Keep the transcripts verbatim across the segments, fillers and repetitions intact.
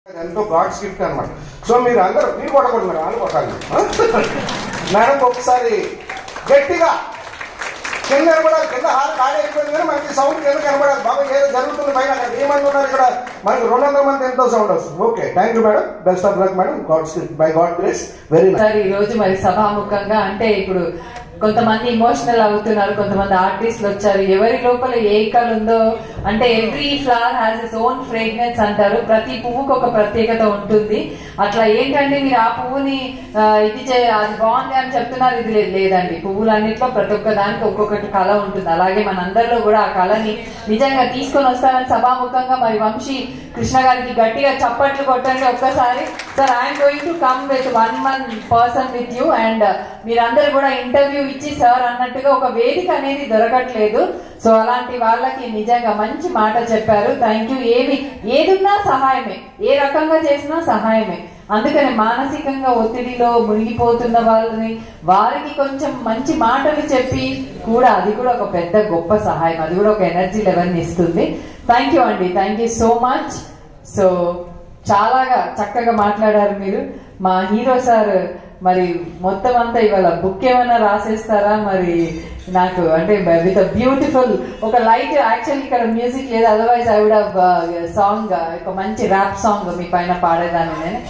ఎంతో God's gift అనమాట. So మీరు అందరూ మీరు కొట్టకూడదు మేడం, వాళ్ళు కొట్టాలి మేడం. ఒకసారి గట్టిగా కింద కనబడాలి, కింద హాల్ ఖాళీ అయిపోయింది కానీ మనకి సౌండ్ కింద కనబడాలి. బాగా ఏదో జరుగుతుంది పైన, అక్కడ ఏమంది ఉన్నారు ఇక్కడ మనకి రెండు వందల మంది ఎంతో సౌండ్ వస్తుంది. Okay, thank you madam, best of luck madam, God's by God grace very nice. ఈ రోజు మరి సభాముఖంగా అంటే ఇప్పుడు కొంతమంది ఇమోషనల్ అవుతున్నారు, కొంతమంది ఆర్టిస్టులు వచ్చారు. ఎవరి లోపల ఏ కళ ఉందో అంటే every flower has its own fragrance అంటారు. ప్రతి పువ్వుకు ఒక ప్రత్యేకత ఉంటుంది. అట్లా ఏంటంటే మీరు ఆ పువ్వుని ఇది చే అది బాగుంది అని చెప్తున్నారు, ఇది లేదండి. పువ్వులన్నిట్లో ప్రతి ఒక్క దానికి ఒక్కొక్కటి కళ ఉంటుంది. అలాగే మనందరిలో కూడా ఆ కళని నిజంగా తీసుకొని వస్తారని సభాముఖంగా మరి వంశీ కృష్ణ గారికి గట్టిగా చప్పట్లు కొట్టండి ఒక్కసారి. Sir, I'm going to come with one one person with you and మీరందరూ కూడా ఇంటర్వ్యూ ఇచ్చి సార్ అన్నట్టుగా ఒక వేదిక అనేది దొరకట్లేదు. సో అలాంటి వాళ్ళకి నిజంగా మంచి మాట చెప్పారు. Thank you. ఏవి ఏదున్నా సహాయమే, ఏ రకంగా చేసినా సహాయమే. అందుకని మానసికంగా ఒత్తిడిలో మునిగిపోతున్న వాళ్ళని వారికి కొంచెం మంచి మాటలు చెప్పి కూడా అది కూడా ఒక పెద్ద గొప్ప సహాయం, అది కూడా ఒక ఎనర్జీ లెవెల్ని ఇస్తుంది. థ్యాంక్ యూ అండి, thank you so much. So చాలాగా చక్కగా మాట్లాడారు మీరు. మా హీరో సార్ మరి మొత్తం అంతా ఇవాళ బుక్ ఏమైనా రాసేస్తారా మరి నాకు, అంటే విత్ బ్యూటిఫుల్ ఒక లైట్. యాక్చువల్లీ ఇక్కడ మ్యూజిక్ లేదు, otherwise I would have song, ఒక మంచి ర్యాప్ సాంగ్ మీ పైన పాడేదాన్ని నేను.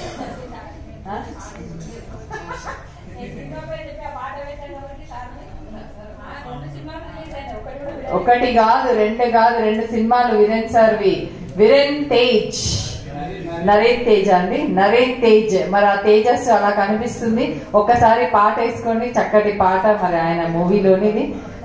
ఒకటి కాదు, రెండు కాదు, రెండు సినిమాలు వీరేన్ సార్వి. వీరేన్ తేజ్, నరేన్ తేజ్ అండి, నరేన్ తేజ్. మరి ఆ తేజస్ అలా కనిపిస్తుంది. ఒక్కసారి పాట వేసుకోండి, చక్కటి పాట మరి ఆయన మూవీలోనిది.